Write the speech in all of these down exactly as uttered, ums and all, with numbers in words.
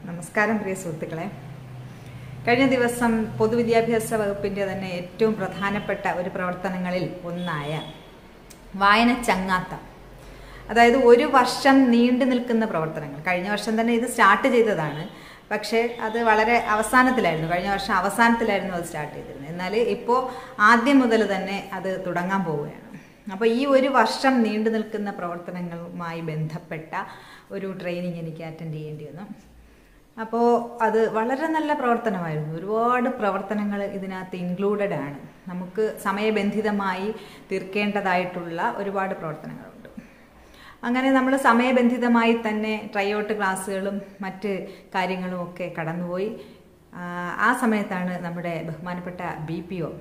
നമസ്കാരം പ്രിയ സുഹൃത്തുക്കളെ. കഴിഞ്ഞ ദിവസം പൊതുവിദ്യാഭ്യാസ വകുപ്പിന്റെ തന്നെ ഏറ്റവും പ്രധാനപ്പെട്ട ഒരു പ്രവർത്തനങ്ങളിൽ ഒന്നായ വായന ചങ്ങാത്തം, അതായത് ഒരു വർഷം നീണ്ടു നിൽക്കുന്ന പ്രവർത്തനങ്ങൾ. കഴിഞ്ഞ വർഷം തന്നെ ഇത് സ്റ്റാർട്ട് ചെയ്തതാണ്, പക്ഷേ അത് വളരെ അവസാനത്തിലായിരുന്നു. കഴിഞ്ഞ വർഷം അവസാനത്തിലായിരുന്നു അത് സ്റ്റാർട്ട് ചെയ്തിരുന്നത്. എന്നാൽ ഇപ്പോൾ ആദ്യം മുതൽ തന്നെ അത് തുടങ്ങാൻ പോവുകയാണ്. അപ്പോൾ ഈ ഒരു വർഷം നീണ്ടു നിൽക്കുന്ന പ്രവർത്തനങ്ങളുമായി ബന്ധപ്പെട്ട ഒരു ട്രെയിനിങ് എനിക്ക് അറ്റൻഡ് ചെയ്യേണ്ടി വന്നു. അപ്പോൾ അത് വളരെ നല്ല പ്രവർത്തനമായിരുന്നു. ഒരുപാട് പ്രവർത്തനങ്ങൾ ഇതിനകത്ത് ഇൻക്ലൂഡഡ് ആണ്. നമുക്ക് സമയബന്ധിതമായി തീർക്കേണ്ടതായിട്ടുള്ള ഒരുപാട് പ്രവർത്തനങ്ങളുണ്ട്. അങ്ങനെ നമ്മൾ സമയബന്ധിതമായി തന്നെ ട്രൈഔട്ട് ക്ലാസ്സുകളും മറ്റ് കാര്യങ്ങളും ഒക്കെ കടന്നുപോയി. ആ സമയത്താണ് നമ്മുടെ ബഹുമാനപ്പെട്ട B P O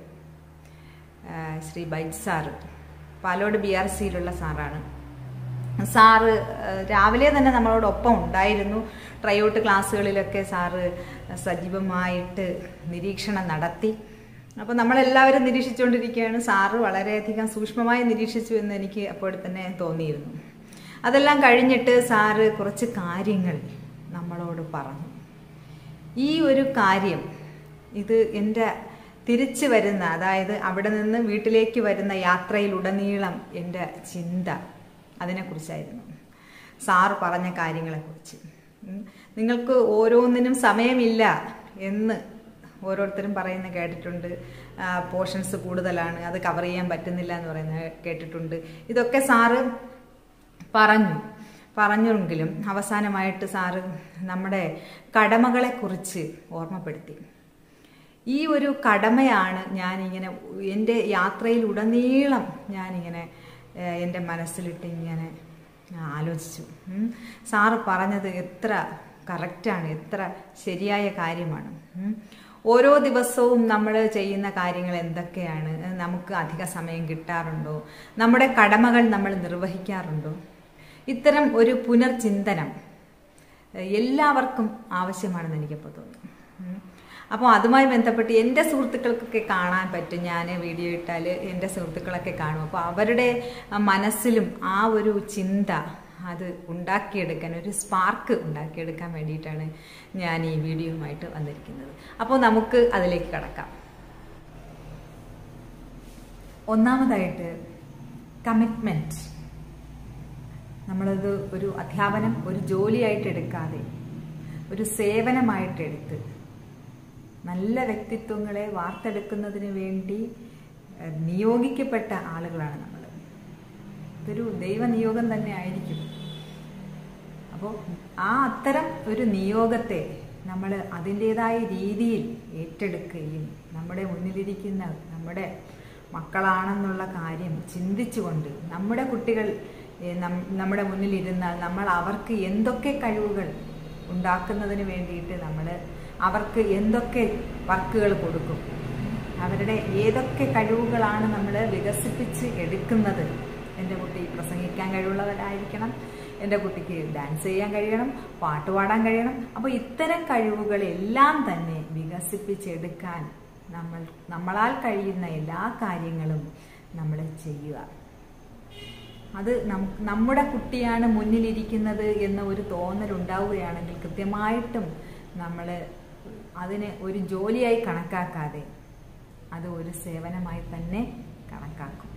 Shri Baiju sir, Palode B R സിയിലുള്ള സാറാണ്. സാറ് രാവിലെ തന്നെ നമ്മളോടൊപ്പം ഉണ്ടായിരുന്നു. ട്രൈഔട്ട് ക്ലാസ്സുകളിലൊക്കെ സാറ് സജീവമായിട്ട് നിരീക്ഷണം നടത്തി. അപ്പോൾ നമ്മളെല്ലാവരും നിരീക്ഷിച്ചുകൊണ്ടിരിക്കുകയാണ്. സാറ് വളരെയധികം സൂക്ഷ്മമായി നിരീക്ഷിച്ചു എന്ന് എനിക്ക് അപ്പോൾ തന്നെ തോന്നിയിരുന്നു. അതെല്ലാം കഴിഞ്ഞിട്ട് സാറ് കുറച്ച് കാര്യങ്ങൾ നമ്മളോട് പറഞ്ഞു. ഈ ഒരു കാര്യം, ഇത് എൻ്റെ തിരിച്ചു വരുന്ന, അതായത് അവിടെ നിന്ന് വീട്ടിലേക്ക് വരുന്ന യാത്രയിലുടനീളം എൻ്റെ ചിന്ത അതിനെക്കുറിച്ചായിരുന്നു. സാറ് പറഞ്ഞ കാര്യങ്ങളെക്കുറിച്ച്. നിങ്ങൾക്ക് ഓരോന്നിനും സമയമില്ല എന്ന് ഓരോരുത്തരും പറയുന്നത് കേട്ടിട്ടുണ്ട്. പോർഷൻസ് കൂടുതലാണ്, അത് കവർ ചെയ്യാൻ പറ്റുന്നില്ല എന്ന് പറയുന്നത് കേട്ടിട്ടുണ്ട്. ഇതൊക്കെ സാറ് പറഞ്ഞു പറഞ്ഞെങ്കിലും അവസാനമായിട്ട് സാറ് നമ്മുടെ കടമകളെക്കുറിച്ച് ഓർമ്മപ്പെടുത്തി. ഈ ഒരു കടമയാണ് ഞാനിങ്ങനെ എൻ്റെ യാത്രയിലുടനീളം ഞാനിങ്ങനെ എൻ്റെ മനസ്സിലിട്ട് ഇങ്ങനെ ആലോചിച്ചു. സാറ് പറഞ്ഞത് എത്ര കറക്റ്റാണ്, എത്ര ശരിയായ കാര്യമാണ്. ഓരോ ദിവസവും നമ്മൾ ചെയ്യുന്ന കാര്യങ്ങൾ എന്തൊക്കെയാണ്, നമുക്ക് അധിക സമയം കിട്ടാറുണ്ടോ, നമ്മുടെ കടമകൾ നമ്മൾ നിർവഹിക്കാറുണ്ടോ, ഇത്തരം ഒരു പുനർചിന്തനം എല്ലാവർക്കും ആവശ്യമാണെന്ന് എനിക്കിപ്പോൾ തോന്നുന്നു. അപ്പോൾ അതുമായി ബന്ധപ്പെട്ട് എൻ്റെ സുഹൃത്തുക്കൾക്കൊക്കെ കാണാൻ പറ്റും. ഞാൻ വീഡിയോ ഇട്ടാൽ എൻ്റെ സുഹൃത്തുക്കളൊക്കെ കാണും. അപ്പോൾ അവരുടെ മനസ്സിലും ആ ഒരു ചിന്ത അത് ഉണ്ടാക്കിയെടുക്കാൻ, ഒരു സ്പാർക്ക് ഉണ്ടാക്കിയെടുക്കാൻ വേണ്ടിയിട്ടാണ് ഞാൻ ഈ വീഡിയോയുമായിട്ട് വന്നിരിക്കുന്നത്. അപ്പോൾ നമുക്ക് അതിലേക്ക് കടക്കാം. ഒന്നാമതായിട്ട് കമ്മിറ്റ്മെൻറ്റ്. നമ്മളത് ഒരു അധ്യാപനം ഒരു ജോലിയായിട്ട് എടുക്കാതെ ഒരു സേവനമായിട്ട് എടുത്ത് നല്ല വ്യക്തിത്വങ്ങളെ വാർത്തെടുക്കുന്നതിന് വേണ്ടി നിയോഗിക്കപ്പെട്ട ആളുകളാണ് നമ്മൾ. ഇതൊരു ദൈവനിയോഗം തന്നെ ആയിരിക്കും. അപ്പോൾ ആ അത്തരം ഒരു നിയോഗത്തെ നമ്മൾ അതിൻ്റേതായ രീതിയിൽ ഏറ്റെടുക്കുകയും നമ്മുടെ മുന്നിലിരിക്കുന്ന നമ്മുടെ മക്കളാണെന്നുള്ള കാര്യം ചിന്തിച്ചുകൊണ്ട് നമ്മുടെ കുട്ടികൾ നമ്മുടെ മുന്നിലിരുന്നാൽ നമ്മൾ അവർക്ക് എന്തൊക്കെ കഴിവുകൾ ഉണ്ടാക്കുന്നതിന് വേണ്ടിയിട്ട് നമ്മൾ അവർക്ക് എന്തൊക്കെ വർക്കുകൾ കൊടുക്കും, അവരുടെ ഏതൊക്കെ കഴിവുകളാണ് നമ്മൾ വികസിപ്പിച്ച് എടുക്കുന്നത്. എൻ്റെ കുട്ടി പ്രസംഗിക്കാൻ കഴിവുള്ളവരായിരിക്കണം, എൻ്റെ കുട്ടിക്ക് ഡാൻസ് ചെയ്യാൻ കഴിയണം, പാട്ട് പാടാൻ കഴിയണം. അപ്പോൾ ഇത്തരം കഴിവുകളെല്ലാം തന്നെ വികസിപ്പിച്ചെടുക്കാൻ നമ്മൾ നമ്മളാൽ കഴിയുന്ന എല്ലാ കാര്യങ്ങളും നമ്മൾ ചെയ്യുക. അത് നമ്മുടെ കുട്ടിയാണ് മുന്നിലിരിക്കുന്നത് എന്ന ഒരു തോന്നലുണ്ടാവുകയാണെങ്കിൽ കൃത്യമായിട്ടും നമ്മൾ അതിനെ ഒരു ജോലിയായി കണക്കാക്കാതെ അത് ഒരു സേവനമായി തന്നെ കണക്കാക്കും.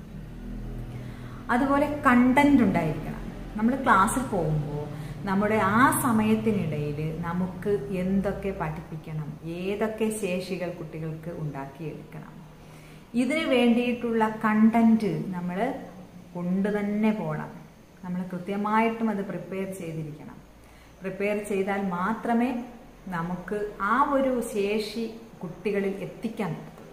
അതുപോലെ കണ്ടന്റ് ഉണ്ടായിരിക്കണം. നമ്മൾ ക്ലാസ്സിൽ പോകുമ്പോൾ നമ്മുടെ ആ സമയത്തിനിടയിൽ നമുക്ക് എന്തൊക്കെ പഠിപ്പിക്കണം, ഏതൊക്കെ ശേഷികൾ കുട്ടികൾക്ക് ഉണ്ടാക്കിയെടുക്കണം, ഇതിന് വേണ്ടിയിട്ടുള്ള കണ്ടന്റ് നമ്മൾ കൊണ്ട് തന്നെ പോകണം. നമ്മൾ കൃത്യമായിട്ടും അത് പ്രിപ്പയർ ചെയ്തിരിക്കണം. പ്രിപ്പയർ ചെയ്താൽ മാത്രമേ നമുക്ക് ആ ഒരു ശേഷി കുട്ടികളിൽ എത്തിക്കാൻ പറ്റുള്ളൂ.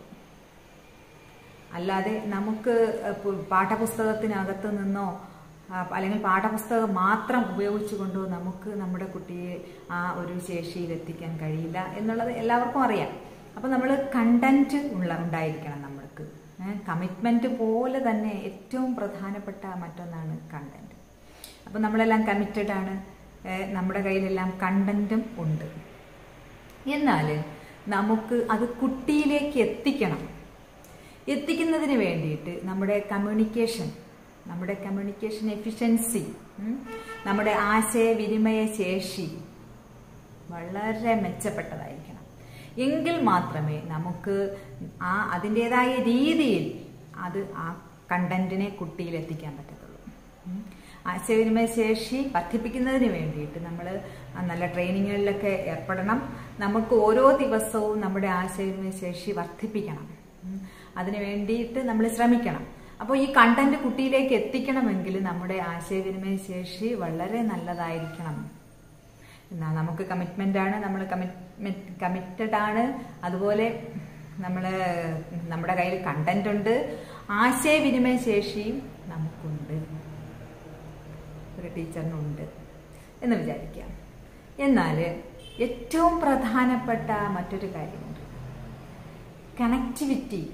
അല്ലാതെ നമുക്ക് പാഠപുസ്തകത്തിനകത്ത് നിന്നോ അല്ലെങ്കിൽ പാഠപുസ്തകം മാത്രം ഉപയോഗിച്ചുകൊണ്ടോ നമുക്ക് നമ്മുടെ കുട്ടിയെ ആ ഒരു ശേഷിയിൽ എത്തിക്കാൻ കഴിയില്ല എന്നുള്ളത് എല്ലാവർക്കും അറിയാം. അപ്പോൾ നമ്മൾ കണ്ടന്റ് ഉള്ള ഉണ്ടായിരിക്കണം. നമ്മൾക്ക് കമ്മിറ്റ്മെന്റ് പോലെ തന്നെ ഏറ്റവും പ്രധാനപ്പെട്ട മറ്റൊന്നാണ് കണ്ടന്റ്. അപ്പോൾ നമ്മളെല്ലാം കമ്മിറ്റഡ് ആണ്, നമ്മുടെ കയ്യിലെല്ലാം കണ്ടന്റും ഉണ്ട്. എന്നാൽ നമുക്ക് അത് കുട്ടിയിലേക്ക് എത്തിക്കണം. എത്തിക്കുന്നതിന് വേണ്ടിയിട്ട് നമ്മുടെ കമ്മ്യൂണിക്കേഷൻ നമ്മുടെ കമ്മ്യൂണിക്കേഷൻ എഫിഷ്യൻസി, നമ്മുടെ ആശയവിനിമയ ശേഷി വളരെ മെച്ചപ്പെട്ടതായിരിക്കണം. എങ്കിൽ മാത്രമേ നമുക്ക് ആ അതിൻ്റെതായ രീതിയിൽ അത് ആ കണ്ടന്റിനെ കുട്ടിയിൽ എത്തിക്കാൻ പറ്റത്തുള്ളൂ. ആശയവിനിമയ ശേഷി വർദ്ധിപ്പിക്കുന്നതിന് വേണ്ടിയിട്ട് നമ്മൾ നല്ല ട്രെയിനിങ്ങുകളിലൊക്കെ ഏർപ്പെടണം. നമുക്ക് ഓരോ ദിവസവും നമ്മുടെ ആശയവിനിമയ ശേഷി വർദ്ധിപ്പിക്കണം. അതിനു വേണ്ടിയിട്ട് നമ്മൾ ശ്രമിക്കണം. അപ്പോൾ ഈ കണ്ടന്റ് കുട്ടിയിലേക്ക് എത്തിക്കണമെങ്കിൽ നമ്മുടെ ആശയവിനിമയ ശേഷി വളരെ നല്ലതായിരിക്കണം. എന്നാ നമുക്ക് കമ്മിറ്റ്മെന്റ് ആണ്, നമ്മൾ കമ്മിറ്റ്മെന്റ് കമ്മിറ്റഡ് ആണ്. അതുപോലെ നമ്മൾ നമ്മുടെ കയ്യിൽ കണ്ടന്റ് ഉണ്ട്, ആശയവിനിമയ ശേഷിയും നമുക്കുണ്ട്, ഒരു ടീച്ചറിനുണ്ട് എന്ന് വിചാരിക്കാം. എന്നാൽ ഏറ്റവും പ്രധാനപ്പെട്ട മറ്റൊരു കാര്യമുണ്ട്, കണക്ടിവിറ്റി.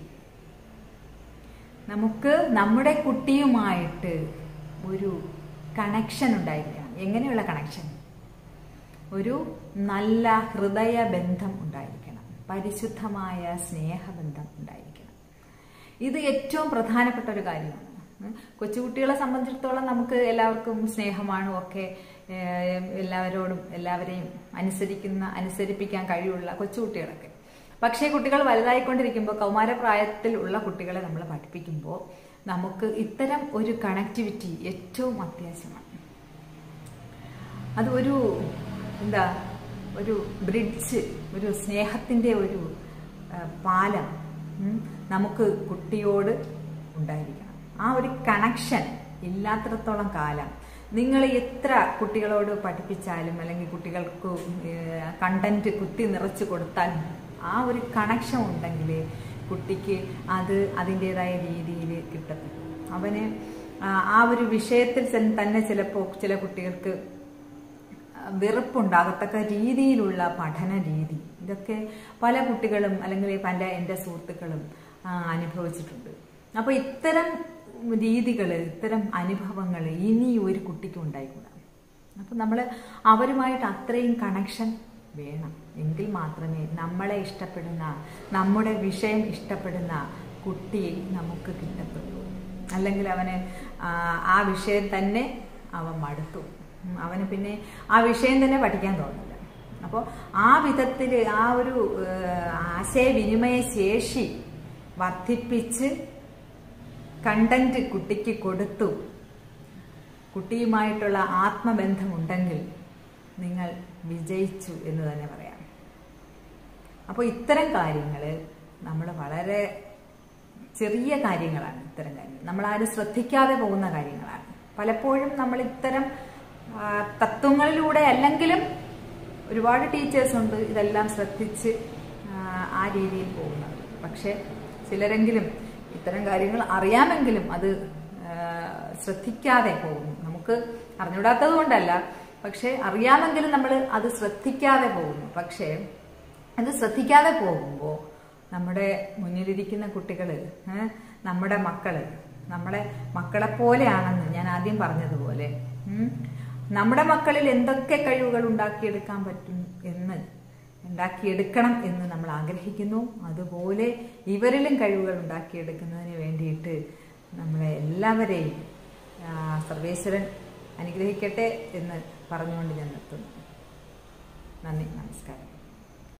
നമുക്ക് നമ്മുടെ കുട്ടിയുമായിട്ട് ഒരു കണക്ഷൻ ഉണ്ടായിരിക്കണം. എങ്ങനെയുള്ള കണക്ഷൻ? ഒരു നല്ല ഹൃദയ ബന്ധം ഉണ്ടായിരിക്കണം, പരിശുദ്ധമായ സ്നേഹബന്ധം ഉണ്ടായിരിക്കണം. ഇത് ഏറ്റവും പ്രധാനപ്പെട്ട ഒരു കാര്യമാണ്. കൊച്ചുകുട്ടികളെ സംബന്ധിച്ചിടത്തോളം നമുക്ക് എല്ലാവർക്കും സ്നേഹമാണ്, ഒക്കെ എല്ലാവരോടും എല്ലാവരെയും അനുസരിക്കുന്ന അനുസരിപ്പിക്കാൻ കഴിവുള്ള കൊച്ചുകുട്ടികളൊക്കെ. പക്ഷേ കുട്ടികൾ വലുതായിക്കൊണ്ടിരിക്കുമ്പോൾ, കൗമാരപ്രായത്തിൽ ഉള്ള കുട്ടികളെ നമ്മൾ പഠിപ്പിക്കുമ്പോൾ നമുക്ക് ഇത്തരം ഒരു കണക്ടിവിറ്റി ഏറ്റവും അത്യാവശ്യമാണ്. അത് ഒരു എന്താ ഒരു ബ്രിഡ്ജ്, ഒരു സ്നേഹത്തിൻ്റെ ഒരു പാലം നമുക്ക് കുട്ടിയോട് ഉണ്ടായിരിക്കണം. ആ ഒരു കണക്ഷൻ ഇല്ലാത്തിടത്തോളം കാലം നിങ്ങൾ എത്ര കുട്ടികളോട് പഠിപ്പിച്ചാലും അല്ലെങ്കിൽ കുട്ടികൾക്ക് കണ്ടന്റ് കുത്തി നിറച്ച് കൊടുത്താലും ആ ഒരു കണക്ഷൻ ഉണ്ടെങ്കിൽ കുട്ടിക്ക് അത് അതിൻ്റെതായ രീതിയിൽ കിട്ടത്തില്ല. അവന് ആ ഒരു വിഷയത്തിൽ തന്നെ ചിലപ്പോൾ ചില കുട്ടികൾക്ക് വെറുപ്പുണ്ടാകത്തക്ക രീതിയിലുള്ള പഠന രീതി, ഇതൊക്കെ പല കുട്ടികളും അല്ലെങ്കിൽ പല എൻ്റെ സുഹൃത്തുക്കളും അനുഭവിച്ചിട്ടുണ്ട്. അപ്പോൾ ഇത്തരം രീതികൾ, ഇത്തരം അനുഭവങ്ങൾ ഇനി ഒരു കുട്ടിക്ക് ഉണ്ടായിക്കൂടാ. അപ്പം നമ്മൾ അവരുമായിട്ട് അത്രയും കണക്ഷൻ വേണം. എങ്കിൽ മാത്രമേ നമ്മളെ ഇഷ്ടപ്പെടുന്ന, നമ്മുടെ വിഷയം ഇഷ്ടപ്പെടുന്ന കുട്ടിയെ നമുക്ക് കിട്ടത്തുള്ളൂ. അല്ലെങ്കിൽ അവന് ആ വിഷയം തന്നെ അവൻ മടുത്തു, അവന് പിന്നെ ആ വിഷയം തന്നെ പഠിക്കാൻ തോന്നില്ല. അപ്പോൾ ആ വിധത്തിൽ ആ ഒരു ആശയവിനിമയ ശേഷി വർദ്ധിപ്പിച്ച് കണ്ടന്റ് കുട്ടിക്ക് കൊടുത്തു കുട്ടിയുമായിട്ടുള്ള ആത്മബന്ധമുണ്ടെങ്കിൽ നിങ്ങൾ വിജയിച്ചു എന്ന് തന്നെ പറയാം. അപ്പോൾ ഇത്തരം കാര്യങ്ങൾ നമ്മൾ വളരെ ചെറിയ കാര്യങ്ങളാണ്. ഇത്തരം കാര്യങ്ങൾ നമ്മളാരും ശ്രദ്ധിക്കാതെ പോകുന്ന കാര്യങ്ങളാണ്. പലപ്പോഴും നമ്മൾ ഇത്തരം തത്വങ്ങളിലൂടെ അല്ലെങ്കിലും ഒരുപാട് ടീച്ചേഴ്സ് ഉണ്ട് ഇതെല്ലാം ശ്രദ്ധിച്ച് ആ രീതിയിൽ പോകുന്നത്. പക്ഷെ ചിലരെങ്കിലും ഇത്തരം കാര്യങ്ങൾ അറിയാമെങ്കിലും അത് ശ്രദ്ധിക്കാതെ പോകുന്നു. നമുക്ക് അറിഞ്ഞുകൂടാത്തത് കൊണ്ടല്ല, പക്ഷെ അറിയാമെങ്കിലും നമ്മൾ അത് ശ്രദ്ധിക്കാതെ പോകുന്നു. പക്ഷേ അത് ശ്രദ്ധിക്കാതെ പോകുമ്പോൾ നമ്മുടെ മുന്നിലിരിക്കുന്ന കുട്ടികൾ, നമ്മുടെ മക്കള് നമ്മുടെ മക്കളെ പോലെയാണെന്ന് ഞാൻ ആദ്യം പറഞ്ഞതുപോലെ നമ്മുടെ മക്കളിൽ എന്തൊക്കെ കഴിവുകൾ ഉണ്ടാക്കിയെടുക്കാൻ പറ്റും എന്ന് ഉണ്ടാക്കിയെടുക്കണം എന്ന് നമ്മൾ ആഗ്രഹിക്കുന്നു. അതുപോലെ ഇവരിലും കഴിവുകൾ ഉണ്ടാക്കിയെടുക്കുന്നതിന് വേണ്ടിയിട്ട് നമ്മളെ എല്ലാവരെയും സർവേശ്വരൻ അനുഗ്രഹിക്കട്ടെ എന്ന് പറഞ്ഞുകൊണ്ട് ഞാൻ നിർത്തുന്നു. നന്ദി, നമസ്കാരം.